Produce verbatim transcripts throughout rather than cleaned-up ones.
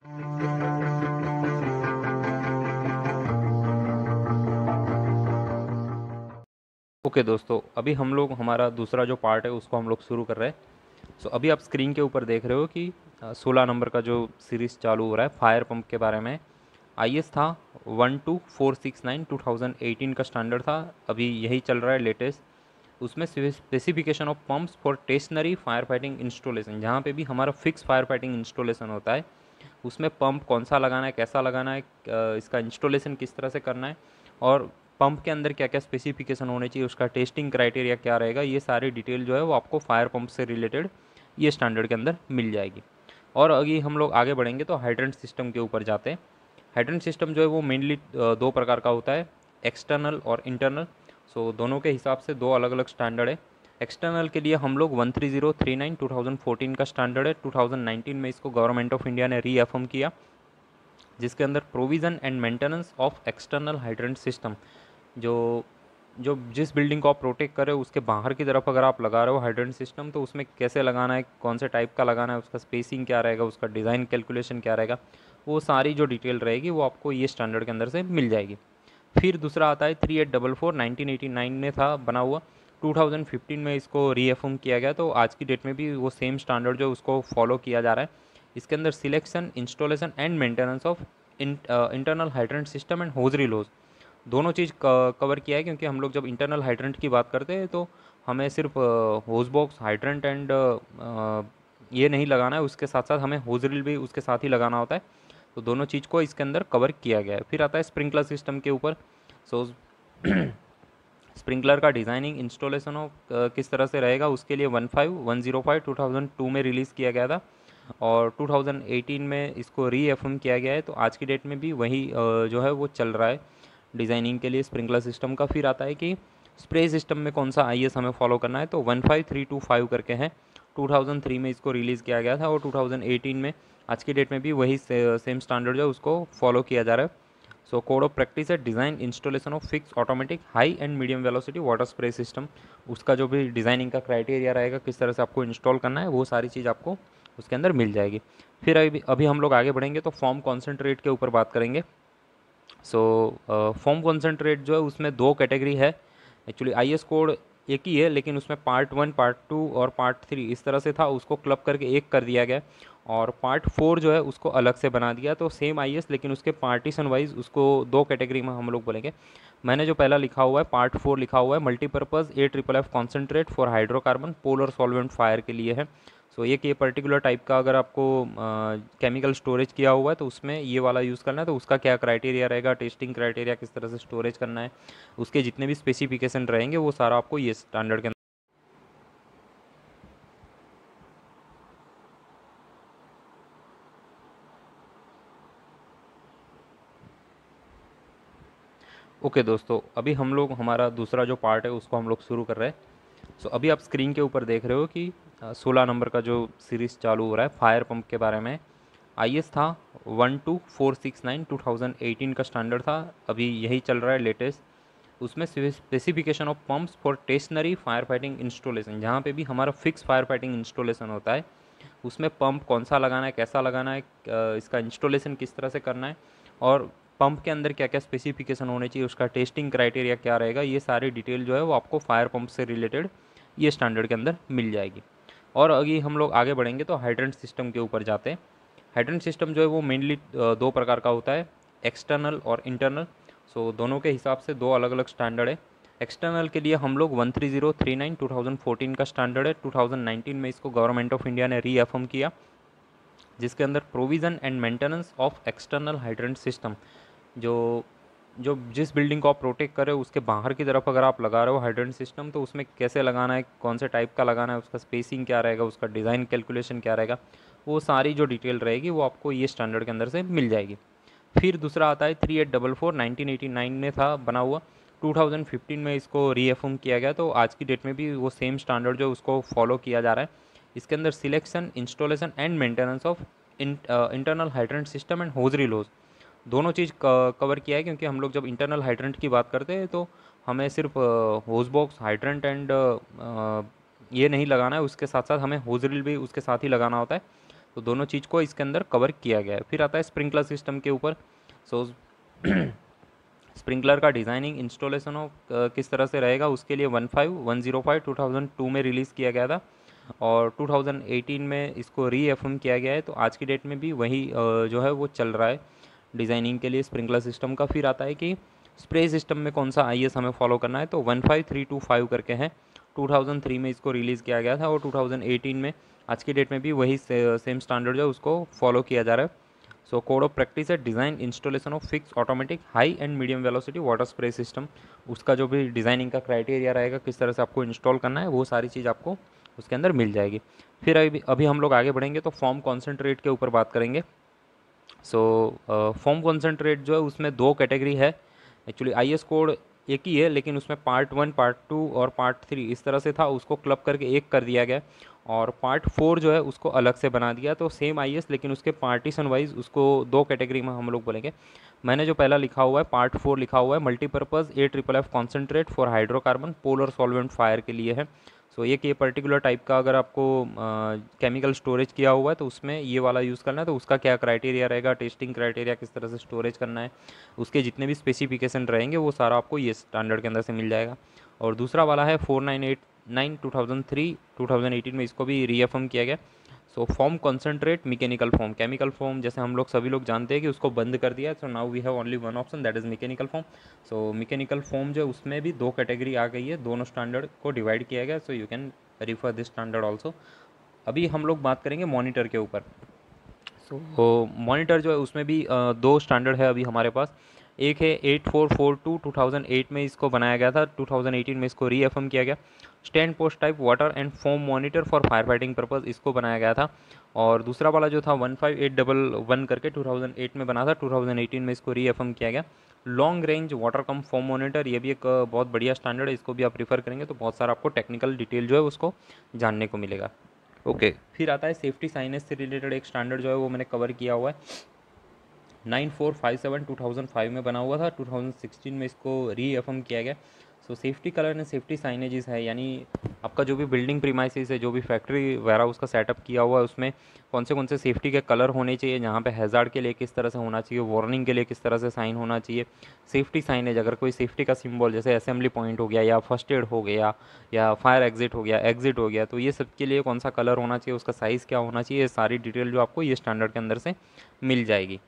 Okay दोस्तों, अभी हम लोग हमारा दूसरा जो पार्ट है उसको हम लोग शुरू कर रहे हैं। सो अभी आप स्क्रीन के ऊपर देख रहे हो कि सोलह नंबर का जो सीरीज़ चालू हो रहा है फायर पंप के बारे में। आई एस था one two four six nine two thousand eighteen का स्टैंडर्ड था, अभी यही चल रहा है लेटेस्ट। उसमें specification of pumps for stationary fire fighting installation, जहाँ पे भी हमारा फिक्स फायर फाइटिंग इंस्टॉलेशन होता है उसमें पंप कौन सा लगाना है, कैसा लगाना है, अ, इसका इंस्टॉलेशन किस तरह से करना है और पंप के अंदर क्या क्या स्पेसिफिकेशन होने चाहिए, उसका टेस्टिंग क्राइटेरिया क्या रहेगा, ये सारी डिटेल जो है वो आपको फायर पंप से रिलेटेड ये स्टैंडर्ड के अंदर मिल जाएगी। और अभी हम लोग आगे बढ़ेंगे तो हाइड्रेंट सिस्टम के ऊपर जाते हैं। हाइड्रेंट सिस्टम जो है वो मेनली दो प्रकार का होता है, एक्सटर्नल और इंटरनल। सो दोनों के हिसाब से दो अलग अलग स्टैंडर्ड है। एक्सटर्नल के लिए हम लोग one three zero three nine two thousand fourteen का स्टैंडर्ड है, टू थाउजेंड नाइनटीन में इसको गवर्नमेंट ऑफ इंडिया ने रीअफर्म किया, जिसके अंदर provision and maintenance of external hydrant system, जो जो जिस बिल्डिंग को आप प्रोटेक्ट कर रहे हो उसके बाहर की तरफ अगर आप लगा रहे हो हाइड्रेंट सिस्टम, तो उसमें कैसे लगाना है, कौन से टाइप का लगाना है, उसका स्पेसिंग क्या रहेगा, उसका डिज़ाइन कैलकुलेशन क्या रहेगा, वो सारी जो डिटेल रहेगी वो आपको ये स्टैंडर्ड के अंदर से मिल जाएगी। फिर दूसरा आता है three eight double four nineteen eighty nine में था बना हुआ, टू थाउजेंड फिफ्टीन में इसको रीएफर्म किया गया, तो आज की डेट में भी वो सेम स्टैंडर्ड जो उसको फॉलो किया जा रहा है। इसके अंदर selection, installation and maintenance of internal hydrant system and hosiery laws, दोनों चीज़ कवर किया है। क्योंकि हम लोग जब इंटरनल हाइड्रेंट की बात करते हैं तो हमें सिर्फ होज बॉक्स हाइड्रेंट एंड ये नहीं लगाना है, उसके साथ साथ हमें होजरिल भी उसके साथ ही लगाना होता है, तो दोनों चीज़ को इसके अंदर कवर किया गया है। फिर आता है स्प्रिंकलर सिस्टम के ऊपर। सो स्प्रिंकलर का डिज़ाइनिंग, इंस्टॉलेशन ऑफ किस तरह से रहेगा, उसके लिए one five one zero five two thousand two में रिलीज़ किया गया था और टू थाउजेंड एटीन में इसको रीएफर्म किया गया है, तो आज की डेट में भी वही जो है वो चल रहा है डिज़ाइनिंग के लिए स्प्रिंकलर सिस्टम का। फिर आता है कि स्प्रे सिस्टम में कौन सा आई एस हमें फॉलो करना है, तो one five three two five करके है, टू थाउजेंड थ्री में इसको रिलीज़ किया गया था और टू थाउजेंड एटीन में आज की डेट में भी वही से, सेम स्टैंडर्ड जो है उसको फॉलो किया जा रहा है। सो कोड ऑफ प्रैक्टिस है design installation of fix automatic high and medium velocity water spray system, उसका जो भी डिज़ाइनिंग का क्राइटेरिया रहेगा, किस तरह से आपको इंस्टॉल करना है, वो सारी चीज़ आपको उसके अंदर मिल जाएगी। फिर अभी अभी हम लोग आगे बढ़ेंगे तो फॉर्म कॉन्सेंट्रेट के ऊपर बात करेंगे। सो फॉर्म कॉन्सेंट्रेट जो है उसमें दो कैटेगरी है। एक्चुअली आई एस कोड एक ही है, लेकिन उसमें पार्ट वन, पार्ट टू और पार्ट थ्री इस तरह से था, उसको क्लब करके एक कर दिया गया और पार्ट फोर जो है उसको अलग से बना दिया। तो सेम आई एस लेकिन उसके पार्टीशन वाइज उसको दो कैटेगरी में हम लोग बोलेंगे। मैंने जो पहला लिखा हुआ है पार्ट फोर लिखा हुआ है multipurpose A triple F concentrate for hydrocarbon polar solvent fire के लिए है। सो एक ये पर्टिकुलर टाइप का अगर आपको केमिकल स्टोरेज किया हुआ है तो उसमें ये वाला यूज़ करना है, तो उसका क्या क्राइटेरिया रहेगा, टेस्टिंग क्राइटेरिया किस तरह से स्टोरेज करना है, उसके जितने भी स्पेसिफिकेशन रहेंगे वो सारा आपको ये स्टैंडर्ड के अंदर। ओके दोस्तों, अभी हम लोग हमारा दूसरा जो पार्ट है उसको हम लोग शुरू कर रहे हैं। सो अभी आप स्क्रीन के ऊपर देख रहे हो कि सोलह नंबर का जो सीरीज़ चालू हो रहा है फायर पंप के बारे में। आई एस था one two four six nine two thousand eighteen का स्टैंडर्ड था, अभी यही चल रहा है लेटेस्ट। उसमें specification of pumps for stationary fire fighting installation, जहाँ पे भी हमारा फिक्स फायर फाइटिंग इंस्टॉलेशन होता है उसमें पंप कौन सा लगाना है, कैसा लगाना है, अ, इसका इंस्टॉलेशन किस तरह से करना है और पंप के अंदर क्या क्या स्पेसिफिकेशन होने चाहिए, उसका टेस्टिंग क्राइटेरिया क्या रहेगा, ये सारी डिटेल जो है वो आपको फायर पंप से रिलेटेड ये स्टैंडर्ड के अंदर मिल जाएगी। और अभी हम लोग आगे बढ़ेंगे तो हाइड्रेंट सिस्टम के ऊपर जाते हैं। हाइड्रेंट सिस्टम जो है वो मेनली दो प्रकार का होता है, एक्सटर्नल और इंटरनल। सो दोनों के हिसाब से दो अलग अलग स्टैंडर्ड है। एक्सटर्नल के लिए हम लोग one three zero three nine two thousand fourteen का स्टैंडर्ड है, टू थाउजेंड नाइनटीन में इसको गवर्नमेंट ऑफ इंडिया ने रीअफर्म किया, जिसके अंदर provision and maintenance of external hydrant system, जो जो जिस बिल्डिंग को आप प्रोटेक्ट कर रहे हो उसके बाहर की तरफ अगर आप लगा रहे हो हाइड्रेंट सिस्टम, तो उसमें कैसे लगाना है, कौन से टाइप का लगाना है, उसका स्पेसिंग क्या रहेगा, उसका डिज़ाइन कैलकुलेशन क्या रहेगा, वो सारी जो डिटेल रहेगी वो आपको ये स्टैंडर्ड के अंदर से मिल जाएगी। फिर दूसरा आता है three eight double four nineteen eighty nine में था बना हुआ, टू थाउजेंड फिफ्टीन में इसको रीएफर्म किया गया, तो आज की डेट में भी वो सेम स्टैंडर्ड जो उसको फॉलो किया जा रहा है। इसके अंदर selection, installation and maintenance of internal hydrant system and hosiery laws, दोनों चीज़ कवर किया है। क्योंकि हम लोग जब इंटरनल हाइड्रेंट की बात करते हैं तो हमें सिर्फ होज बॉक्स हाइड्रेंट एंड ये नहीं लगाना है, उसके साथ साथ हमें होजरिल भी उसके साथ ही लगाना होता है, तो दोनों चीज़ को इसके अंदर कवर किया गया है। फिर आता है स्प्रिंकलर सिस्टम के ऊपर। सो स्प्रिंकलर का डिज़ाइनिंग इंस्टॉलेशन ऑफ किस तरह से रहेगा, उसके लिए one five one zero five two thousand two में रिलीज़ किया गया था और टू थाउजेंड एटीन में इसको री एफएम किया गया है। तो आज की डेट में भी वही अ, जो है वो चल रहा है डिज़ाइनिंग के लिए स्प्रिंकलर सिस्टम का। फिर आता है कि स्प्रे सिस्टम में कौन सा आई एस हमें फॉलो करना है, तो one five three two five करके है, टू थाउजेंड थ्री में इसको रिलीज़ किया गया था और टू थाउजेंड एटीन में आज की डेट में भी वही से, सेम स्टैंडर्ड जो है उसको फॉलो किया जा रहा है। सो कोड ऑफ प्रैक्टिस है design installation of fix automatic high and medium velocity water spray system. उसका जो भी डिज़ाइनिंग का क्राइटेरिया रहेगा, किस तरह से आपको इंस्टॉल करना है, वो सारी चीज़ आपको उसके अंदर मिल जाएगी। फिर अभी अभी हम लोग आगे बढ़ेंगे तो फॉर्म कॉन्सेंट्रेट के ऊपर बात करेंगे। सो फॉर्म कॉन्सेंट्रेट जो है उसमें दो कैटेगरी है। एक्चुअली आई एस कोड एक ही है, लेकिन उसमें पार्ट वन, पार्ट टू और पार्ट थ्री इस तरह से था, उसको क्लब करके एक कर दिया गया और पार्ट फोर जो है उसको अलग से बना दिया। तो सेम आई एस, लेकिन उसके पार्टीशन वाइज उसको दो कैटेगरी में हम लोग बोलेंगे। मैंने जो पहला लिखा हुआ है पार्ट फोर लिखा हुआ है multipurpose A triple F concentrate for hydrocarbon polar solvent fire के लिए है। सो ये कि पर्टिकुलर टाइप का अगर आपको केमिकल स्टोरेज किया हुआ है तो उसमें ये वाला यूज़ करना है। तो उसका क्या क्राइटेरिया रहेगा, टेस्टिंग क्राइटेरिया, किस तरह से स्टोरेज करना है, उसके जितने भी स्पेसिफिकेशन रहेंगे वो सारा आपको ये स्टैंडर्ड के अंदर से मिल जाएगा। और दूसरा वाला है four nine eight nine two thousand three two thousand eighteen में इसको भी रीएफर्म किया गया। So foam concentrate mechanical foam, chemical foam जैसे हम लोग सभी लोग जानते हैं कि उसको बंद कर दिया है। So now we have only one option, that is mechanical foam. So mechanical foam जो उसमें भी दो कैटेगरी आ गई है, दोनों स्टैंडर्ड को डिवाइड किया गया। So you can refer this standard also. अभी हम लोग बात करेंगे मॉनिटर के ऊपर। सो मॉनिटर जो है उसमें भी अ, दो स्टैंडर्ड है अभी हमारे पास। एक है eight four four two, two thousand eight में इसको बनाया गया था, टू थाउजेंड एटीन में इसको रीएफर्म किया गया। Stand post type water and foam monitor for fire fighting purpose इसको बनाया गया था। और दूसरा वाला जो था one five eight double one करके टू थाउजेंड एट में बना था, टू थाउजेंड एटीन में इसको रीएफर्म किया गया। Long range water cum foam monitor, ये भी एक अ, बहुत बढ़िया स्टैंडर्ड है, इसको भी आप प्रीफर करेंगे तो बहुत सारा आपको टेक्निकल डिटेल जो है उसको जानने को मिलेगा। Okay okay. फिर आता है सेफ्टी साइनेज से रिलेटेड एक स्टैंडर्ड जो है वो मैंने कवर किया हुआ है, nine four five seven two thousand five में बना हुआ था, टू थाउजेंड सिक्सटीन में इसको रीएफर्म किया गया। So safety colour and safety signages है, यानी आपका जो भी बिल्डिंग प्रीमाइसिस है, जो भी फैक्ट्री वगैरह उसका सेटअप किया हुआ है, उसमें कौन से कौन से सेफ्टी के कलर होने चाहिए, जहाँ पे हैज़ार्ड के लिए किस तरह से होना चाहिए, वार्निंग के लिए किस तरह से साइन होना चाहिए, सेफ्टी साइनेज अगर कोई सेफ्टी का सिंबल जैसे असेंबली पॉइंट हो गया या फर्स्ट एड हो गया या फायर एग्जिट हो गया, एग्जिट हो गया, तो ये सब के लिए कौन सा कलर होना चाहिए, उसका साइज़ क्या होना चाहिए, ये सारी डिटेल जो आपको ये स्टैंडर्ड के अंदर से मिल जाएगी।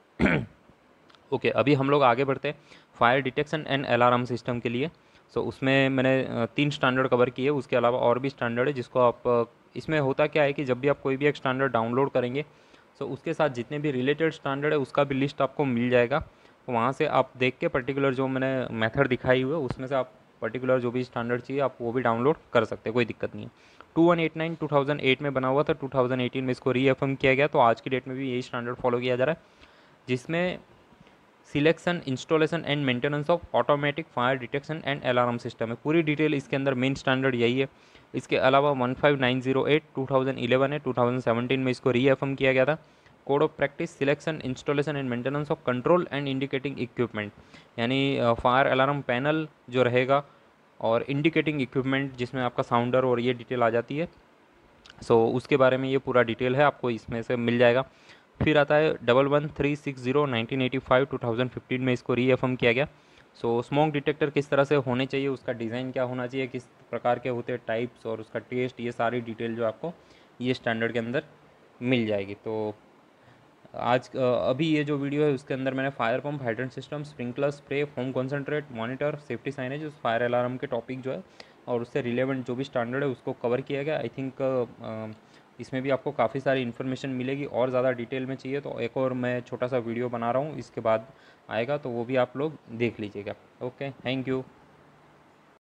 ओके okay, अभी हम लोग आगे बढ़ते हैं fire detection and alarm system के लिए। सो so, उसमें मैंने तीन स्टैंडर्ड कवर किए, उसके अलावा और भी स्टैंडर्ड है जिसको आप, इसमें होता क्या है कि जब भी आप कोई भी एक स्टैंडर्ड डाउनलोड करेंगे सो so उसके साथ जितने भी रिलेटेड स्टैंडर्ड है उसका भी लिस्ट आपको मिल जाएगा। तो वहाँ से आप देख के पर्टिकुलर जो मैंने मेथड दिखाई हुई है उसमें से आप पर्टिकुलर जो भी स्टैंडर्ड चाहिए आप वो भी डाउनलोड कर सकते हैं, कोई दिक्कत नहीं है। Two one eight nine two thousand eight में बना हुआ था, टू थाउजेंड एटीन में इसको रीएफर्म किया गया। तो आज की डेट में भी यही स्टैंडर्ड फॉलो किया जा रहा है, जिसमें selection, installation and maintenance of automatic fire detection and alarm system है। पूरी डिटेल इसके अंदर मेन स्टैंडर्ड यही है। इसके अलावा one five nine zero eight two thousand eleven है, टू थाउजेंड सेवेंटीन में इसको रीएफर्म किया गया था। Code of practice selection, installation and maintenance of control and indicating equipment, यानी फायर अलार्म पैनल जो रहेगा और इंडिकेटिंग इक्विपमेंट जिसमें आपका साउंडर और ये डिटेल आ जाती है। सो so, उसके बारे में ये पूरा डिटेल है, आपको इसमें से मिल जाएगा। फिर आता है double one three six zero nineteen eighty five two thousand fifteen में इसको रीएफर्म किया गया। सो स्मोक डिटेक्टर किस तरह से होने चाहिए, उसका डिज़ाइन क्या होना चाहिए, किस प्रकार के होते हैं टाइप्स और उसका टेस्ट, ये सारी डिटेल जो आपको ये स्टैंडर्ड के अंदर मिल जाएगी। तो आज अभी ये जो वीडियो है उसके अंदर मैंने fire pump, hydrant system, sprinkler, spray, foam concentrate, monitor, safety signage, fire alarm के टॉपिक जो है और उससे रिलेवेंट जो भी स्टैंडर्ड है उसको कवर किया गया। आई थिंक इसमें भी आपको काफ़ी सारी इन्फॉर्मेशन मिलेगी। और ज़्यादा डिटेल में चाहिए तो एक और मैं छोटा सा वीडियो बना रहा हूँ, इसके बाद आएगा तो वो भी आप लोग देख लीजिएगा। Okay, thank you.